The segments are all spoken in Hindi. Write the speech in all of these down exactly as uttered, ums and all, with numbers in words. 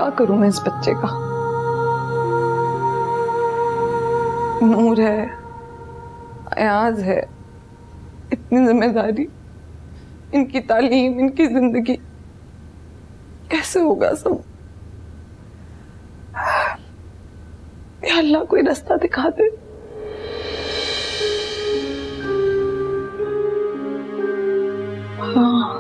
क्या करूं मैं इस बच्चे का? नूर है, अयाज है, इतनी जिम्मेदारी, इनकी तालीम, इनकी जिंदगी, कैसे होगा सब? या अल्लाह कोई रास्ता दिखा दे। हाँ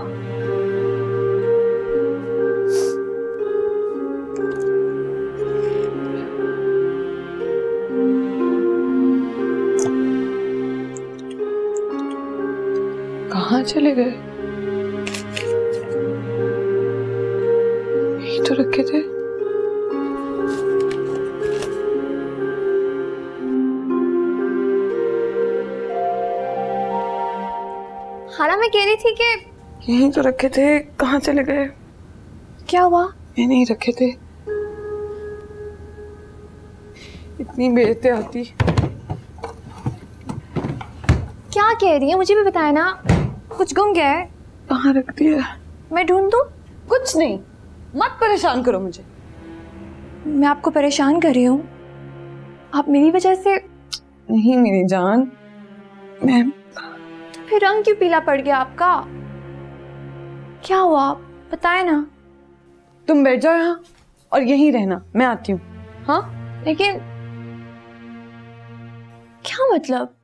कहाँ चले गए? यही तो रखे थे। खाला मैं कह रही थी कि यही तो रखे थे, कहाँ चले गए? क्या हुआ? ये नहीं रखे थे। इतनी बेहतियाती। क्या कह रही है, मुझे भी बताया ना। कुछ गुम गया है? कहाँ रख दिया? मैं ढूंढ दूं? कुछ नहीं, मत परेशान करो मुझे। मैं आपको परेशान कर रही हूँ? आप मेरी वजह से? नहीं मेरी जान, मैं तो फिर रंग क्यों पीला पड़ गया आपका? क्या हुआ आप बताए ना। तुम बैठ जाओ यहाँ और यहीं रहना, मैं आती हूँ। हाँ लेकिन क्या मतलब?